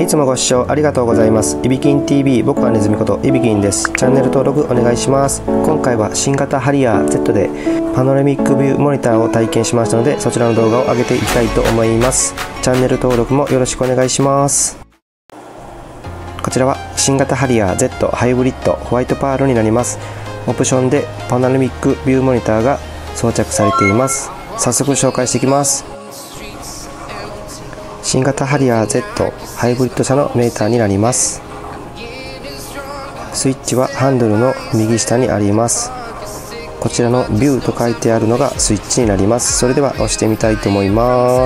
いつもご視聴ありがとうございます。いびきん TV、僕はネズミこといびきんです。チャンネル登録お願いします。今回は新型ハリアー Z でパノラミックビューモニターを体験しましたので、そちらの動画を上げていきたいと思います。チャンネル登録もよろしくお願いします。こちらは新型ハリアー Z ハイブリッドホワイトパールになります。オプションでパノラミックビューモニターが装着されています。早速紹介していきます。新型ハリアー Z ハイブリッド車のメーターになります。スイッチはハンドルの右下にあります。こちらのビューと書いてあるのがスイッチになります。それでは押してみたいと思います。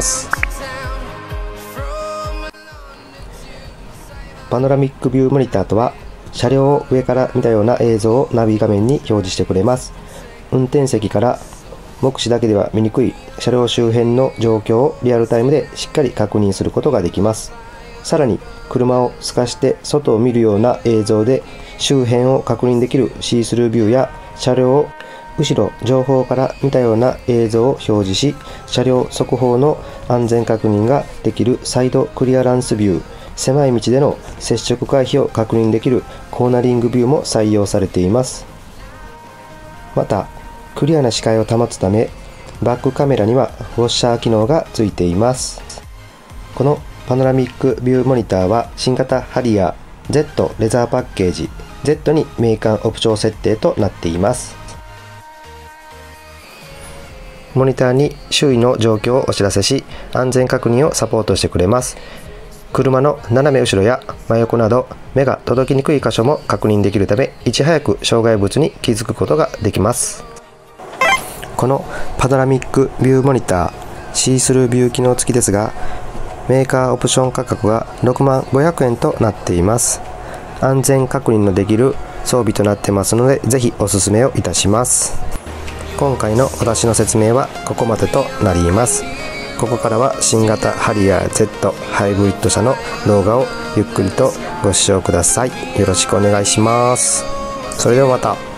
パノラミックビューモニターとは、車両を上から見たような映像をナビ画面に表示してくれます。運転席から目視だけでは見にくい車両周辺の状況をリアルタイムでしっかり確認することができます。さらに車を透かして外を見るような映像で周辺を確認できるシースルービューや、車両を後ろ上方から見たような映像を表示し、車両側方の安全確認ができるサイドクリアランスビュー、狭い道での接触回避を確認できるコーナリングビューも採用されています。またクリアな視界を保つため、バックカメラにはウォッシャー機能がついています。このパノラミックビューモニターは新型ハリアー Z レザーパッケージ Z にメーカーオプション設定となっています。モニターに周囲の状況をお知らせし、安全確認をサポートしてくれます。車の斜め後ろや真横など目が届きにくい箇所も確認できるため、いち早く障害物に気づくことができます。このパノラミックビューモニターシースルービュー機能付きですが、メーカーオプション価格が65,000円となっています。安全確認のできる装備となってますので、ぜひおすすめをいたします。今回の私の説明はここまでとなります。ここからは新型ハリアー Z ハイブリッド車の動画をゆっくりとご視聴ください。よろしくお願いします。それではまた。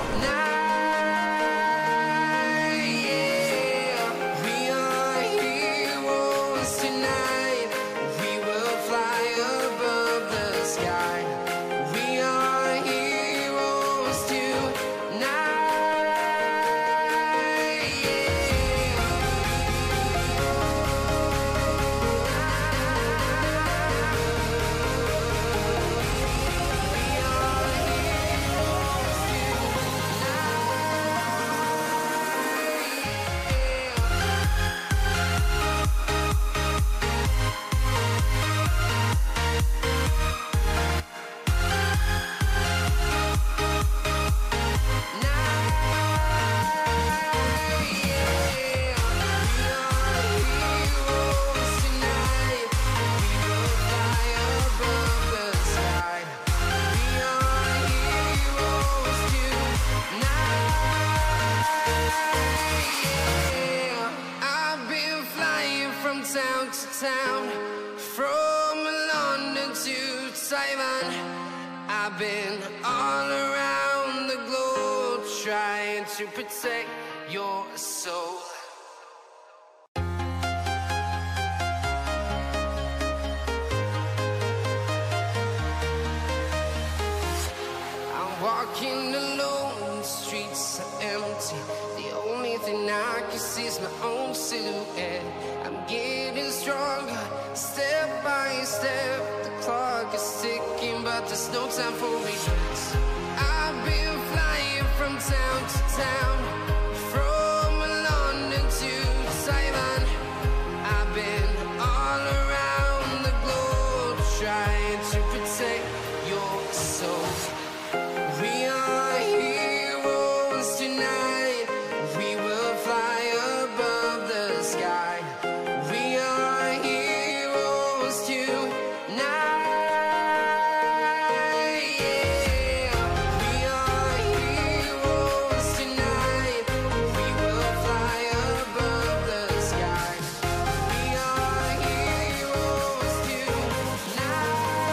Town to town, from London to Taiwan, I've been all around the globe trying to protect your soul. I'm walking alone, the streets are empty. The only thing I can see is my own silhouette. I'm getting stronger, step by step. The clock is ticking, but there's no time for regrets. I've been flying from town to town, from London to Taiwan. I've been all around the globe trying to protect your soul. We are heroes tonight. We will fly above the sky. We are heroes tonight. Yeah. We are heroes tonight. We will fly above the sky. We are heroes tonight.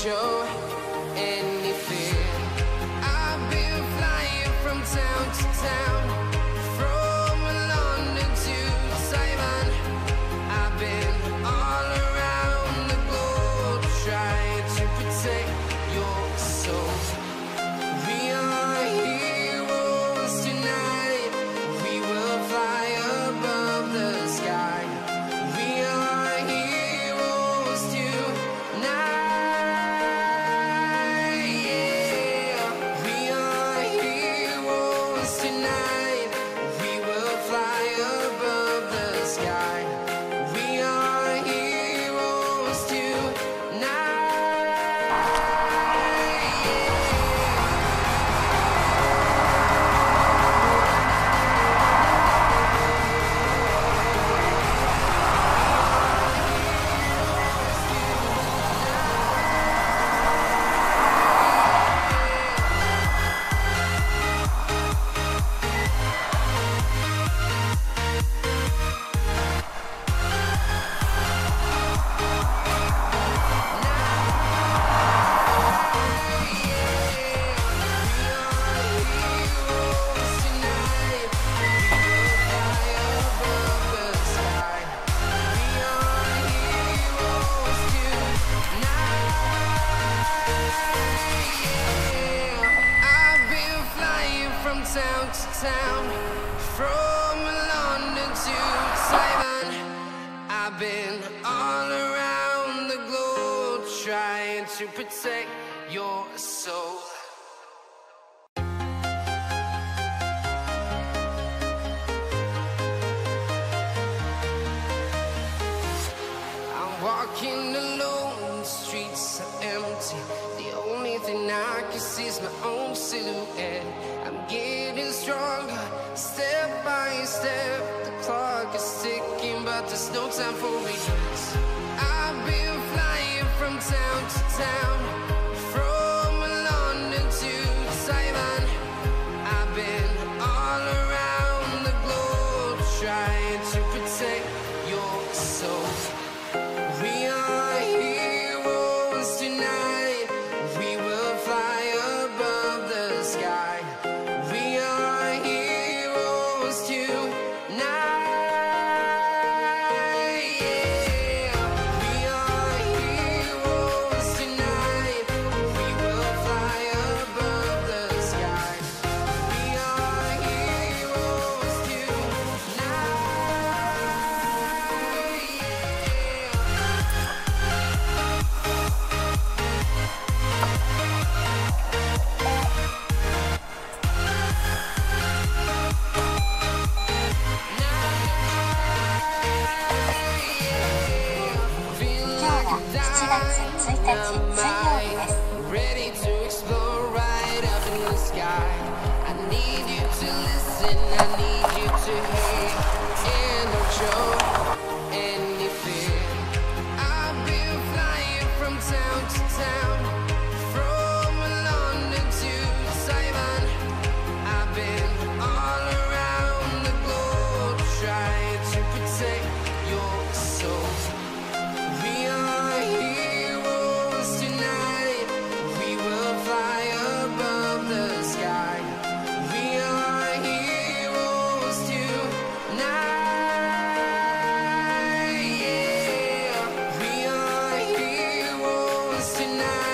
show any fear. I've been flying from town to town, from London to Taiwan. I've been all around the globe trying to protect your soul. We are heroes tonight. We will fly above the sky. We are heroes tonight. Yeah. We are heroes tonight. We will fly above the sky. We are heroes town to town, from London to Taiwan. I've been all around the globe trying to protect your soul. I'm walking alone, the streets are empty. The only thing I can see is my own silhouette. I'm getting stronger, step by step. The clock is ticking, but there's no time for regrets. I've been flying from town to town, from London to Taiwan. I've been all around the globe trying to protect your soul. We are heroes tonight. We will fly above the sky. We are heroes tonight. Yeah. We are heroes tonight. We will fly above the sky. We are heroes tonight. Ready to explore right up in the sky. I need you to listen, I need you to hear, and don't show any fear. I've been flying from town to town, from London to Taiwan. I've been all around the globe trying to protect your soul. We are heroes tonight. We will fly above the sky. We are heroes tonight. Yeah. We are heroes tonight.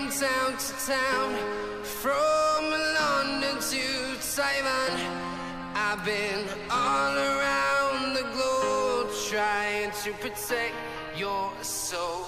from town to town, from London to Taiwan. I've been all around the globe trying to protect your soul.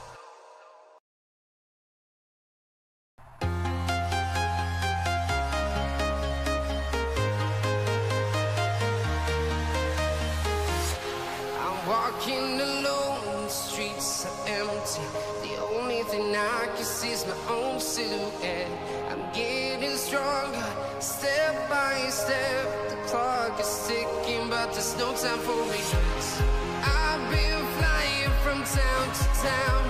Walking alone, the streets are empty. The only thing I can see is my own silhouette. I'm getting stronger, step by step. The clock is ticking, but there's no time for regrets. I've been flying from town to town,